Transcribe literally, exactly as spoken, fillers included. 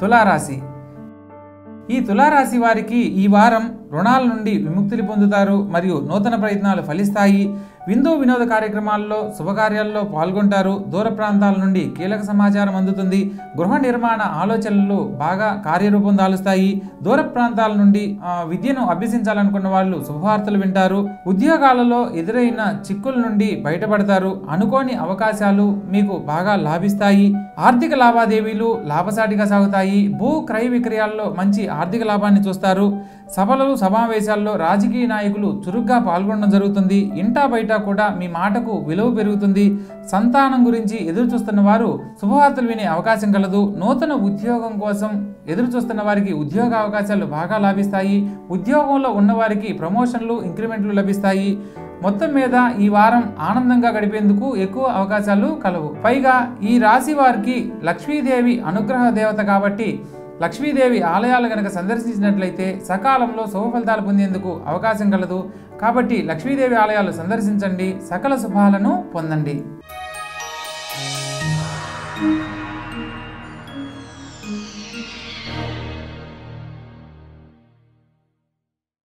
తులారాశి. ఈ తులారాశి వారికి ఈ వారం రుణాల నుండి విముక్తిని పొందుతారు మరియు నూతన ప్రయత్నాలు ఫలిస్తాయి. విందు వినోద కార్యక్రమాల్లో శుభకార్యాల్లో పాల్గొంటారు. దూర ప్రాంతాల నుండి కీలక సమాచారం అందుతుంది. గృహ నిర్మాణ ఆలోచనలు బాగా కార్యరూపం దాలుస్తాయి. దూర ప్రాంతాల నుండి విద్యను అభ్యసించాలనుకున్న వాళ్ళు శుభవార్తలు వింటారు. ఉద్యోగాలలో ఎదురైన చిక్కుల నుండి బయటపడతారు. అనుకోని అవకాశాలు మీకు బాగా లాభిస్తాయి. ఆర్థిక లావాదేవీలు లాభసాటిగా సాగుతాయి. భూ క్రయ విక్రయాల్లో మంచి ఆర్థిక లాభాన్ని చూస్తారు. సభలు సమావేశాల్లో రాజకీయ నాయకులు చురుగ్గా పాల్గొనడం జరుగుతుంది. ఇంటా బయట కూడా మీ మాటకు విలువ పెరుగుతుంది. సంతానం గురించి ఎదురు చూస్తున్న వారు శుభవార్తలు వినే అవకాశం కలదు. నూతన ఉద్యోగం కోసం ఎదురు చూస్తున్న వారికి ఉద్యోగ అవకాశాలు బాగా లాభిస్తాయి. ఉద్యోగంలో ఉన్నవారికి ప్రమోషన్లు ఇంక్రిమెంట్లు లభిస్తాయి. మొత్తం మీద ఈ వారం ఆనందంగా గడిపేందుకు ఎక్కువ అవకాశాలు కలవు. పైగా ఈ రాశి వారికి లక్ష్మీదేవి అనుగ్రహ దేవత కాబట్టి లక్ష్మీదేవి ఆలయాలు కనుక సందర్శించినట్లయితే సకాలంలో శుభ ఫలితాలు పొందేందుకు అవకాశం కలదు. కాబట్టి లక్ష్మీదేవి ఆలయాలు సందర్శించండి, సకల శుభాలను పొందండి.